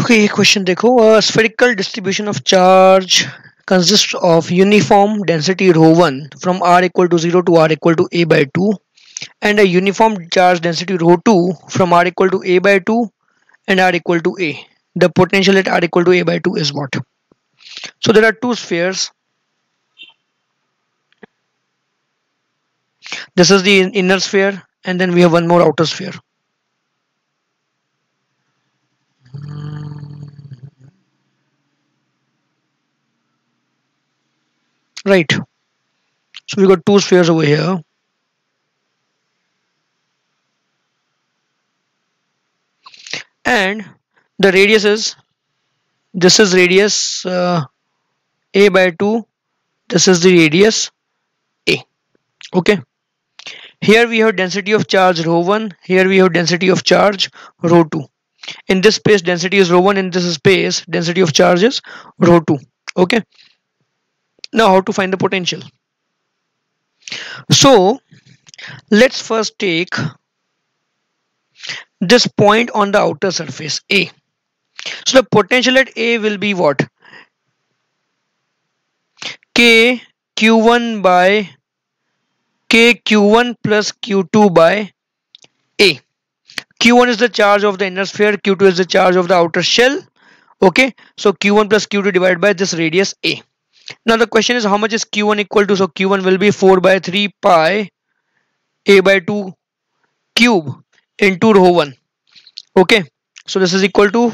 Okay, ये question देखो। Spherical distribution of charge consists of uniform density rho 1 from r equal to 0 to r equal to a by 2 and a uniform charge density rho 2 from r equal to a by 2 and r equal to a. The potential at r equal to a by 2 is what? So there are two spheres. This is the inner sphere and then we have one more outer sphere. Right. So we got two spheres over here. And the radius is, this is radius a by 2, this is the radius a. Okay, here we have density of charge rho 1, here we have density of charge rho 2. In this space density is rho 1, in this space density of charge is rho 2. Okay, now how to find the potential? So let's first take this point on the outer surface A. So the potential at A will be what? K q1 by K q1 plus q2 by A. Q1 is the charge of the inner sphere, Q2 is the charge of the outer shell. Okay, so Q1 plus Q2 divided by this radius A. Now the question is how much is Q1 equal to? So Q1 will be 4 by 3 pi A by 2 cube into rho 1. Okay, so this is equal to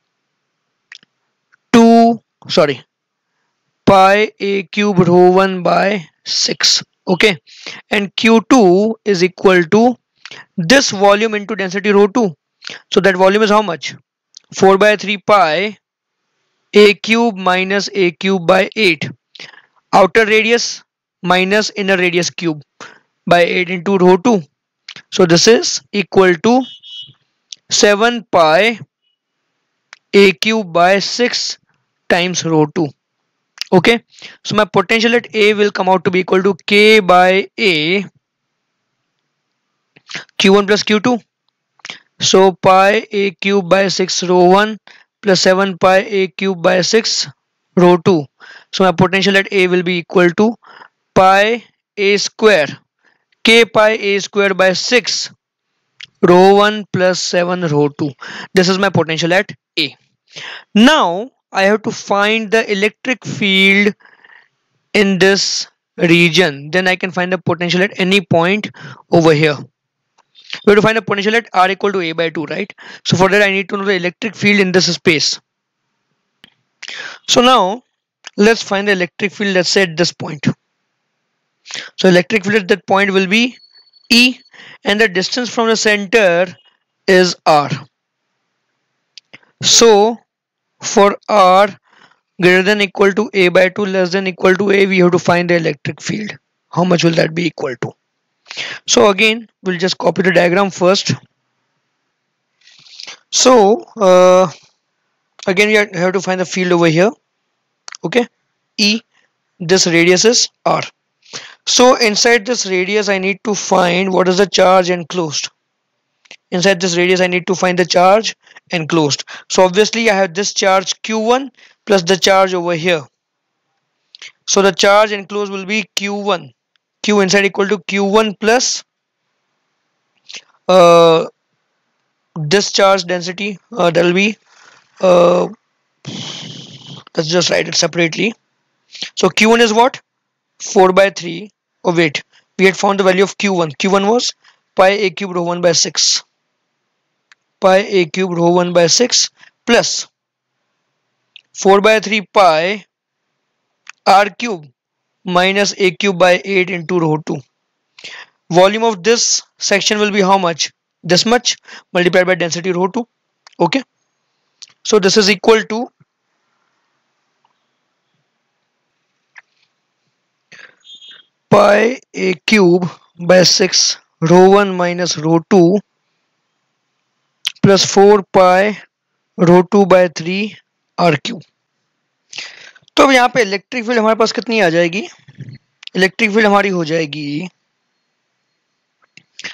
2, sorry, pi A cube rho 1 by 6. Okay, and Q2 is equal to this volume into density rho 2. So that volume is how much? 4 by 3 pi a cube minus a cube by 8. Outer radius minus inner radius cube by 8 into rho 2. So this is equal to 7 pi a cube by 6 times rho 2. Okay, so my potential at A will come out to be equal to K by A Q1 plus Q2. So pi a cube by 6 rho 1 plus 7 pi a cube by 6 rho 2. So my potential at A will be equal to pi a square K pi a square by 6 rho 1 plus 7 rho 2. This is my potential at A. Now I have to find the electric field in this region. Then I can find the potential at any point over here. We have to find the potential at r equal to a by 2, right? So for that I need to know the electric field in this space. So now let's find the electric field, let's say at this point. So electric field at that point will be E and the distance from the center is r. So for r greater than equal to a by 2 less than equal to a, we have to find the electric field. How much will that be equal to? So again we'll just copy the diagram first. So again we have to find the field over here. Okay, E, this radius is r. So inside this radius I need to find what is the charge enclosed. Inside this radius I need to find the charge enclosed. So obviously I have this charge q1 plus the charge over here. So the charge enclosed will be q1, q inside equal to q1 plus this charge density, that will be let's just write it separately. So q1 is what? 4 by 3. Oh wait, we had found the value of q1. Q1 was pi a cube rho 1 by 6. Pi a cube rho 1 by 6 plus 4 by 3 pi r cube minus a cube by 8 into rho 2. Volume of this section will be how much? This much multiplied by density rho 2. Okay, so this is equal to pi a cube by 6 rho 1 minus rho 2 plus 4 pi rho 2 by 3 r cube. तो अब यहाँ पे electric field हमारे पास कितनी आ जाएगी? Electric field हमारी हो जाएगी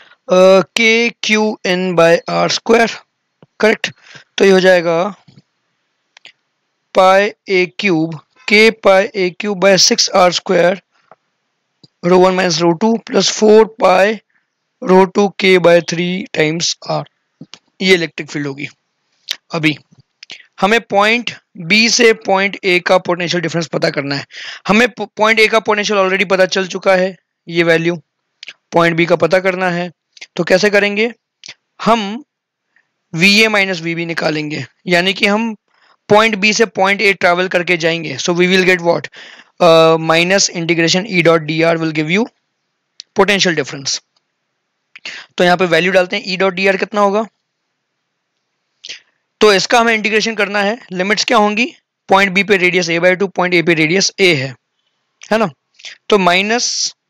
k q n by r square. Correct, तो ये हो जाएगा pi a cube k pi a cube by 6 r square rho 1 minus rho 2 plus 4 pi rho 2 k by 3 times r. ये इलेक्ट्रिक फील्ड होगी। अभी हमें पॉइंट बी से point A का पोटेंशियल डिफरेंस पता करना है। हमें पॉइंट ए का पोटेंशियल ऑलरेडी पता चल चुका है, ये वैल्यू पॉइंट बी का पता करना है। तो कैसे करेंगे, हम V A minus V B निकालेंगे, यानी कि हम पॉइंट बी से पॉइंट ए ट्रैवल करके जाएंगे। So we will get what, minus integration E dot d r will give you potential difference. तो यहाँ पे वैल्यू डालते हैं, ई डॉट डी आर कितना होगा, तो इसका हमें इंटीग्रेशन करना है। लिमिट्स क्या होंगी, पॉइंट बी पे radius a by 2, point A पे रेडियस ए है ना। तो माइनस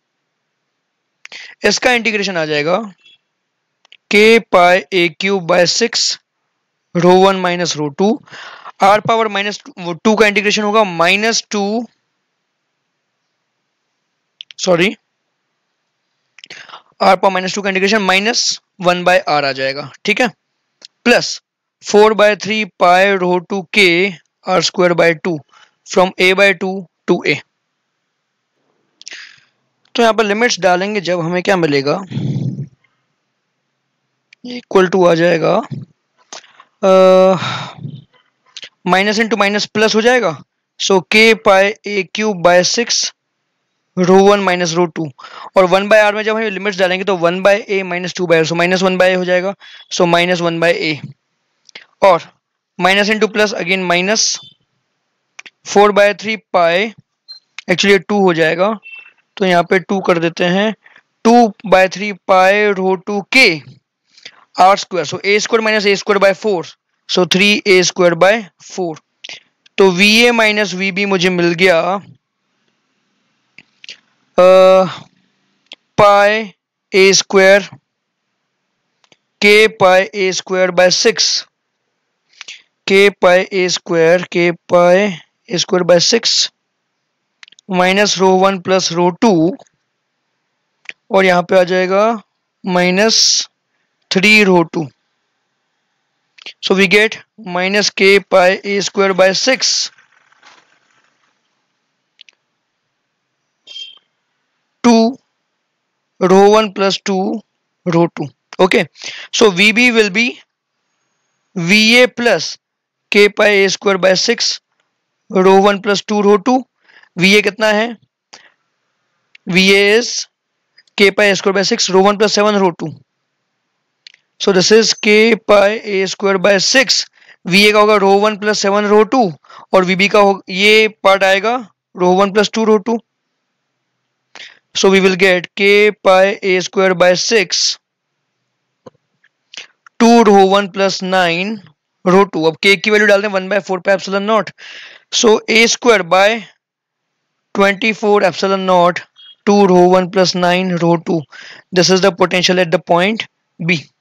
इसका इंटीग्रेशन आ जाएगा k pi a cube by 6 rho 1 minus rho 2, r power minus 2 का इंटीग्रेशन होगा minus 2, sorry r power minus 2 का इंटीग्रेशन माइनस 1 बाय आर आ जाएगा, ठीक है, plus 4 by 3 pi rho 2 k r square by 2 from a by 2 to a. तो यहाँ पर लिमिट्स डालेंगे जब हमें क्या मिलेगा, इक्वल टू आ जाएगा माइनस इंटू माइनस प्लस हो जाएगा। So k pi a cube by 6 rho 1 minus rho 2, और 1 बाय आर में जब हम लिमिट्स डालेंगे तो 1 by a minus 2 by r, so minus 1 by a हो जाएगा। सो माइनस 1 बाय ए, और minus into plus again minus 4 by 3 pi, actually 2 हो जाएगा, तो यहाँ पे 2 कर देते हैं, 2 bye 3 pi rho 2 k r square, so a square minus a square by 4, so 3 a square by 4। तो V A minus V B मुझे मिल गया पाई ए स्क्वायर के pi a square by 6, k pi a square by 6 minus rho 1 plus rho 2, और यहाँ पे आ जाएगा minus 3 rho 2। So we get minus k pi a square by 6 2 rho 1 plus 2 rho 2. Okay, so VB will be VA plus k pi a square by 6 rho 1 plus 2 rho 2. VA कितना है, VA is k pi a square by 6 rho 1 plus 7 rho 2. So this is k pi a square by 6, VA का होगा रो 1 plus 7 रो 2, और VB का होगा, ये part आएगा rho 1 plus 2 rho 2। So we will get k pi a square by 6 2 rho 1 plus 9 rho 2। अब k की value डालते हैं 1 बाय 4 पे epsilon naught, so a square by 24 epsilon naught 2 rho 1 plus 9 rho 2। This is the potential at the point B।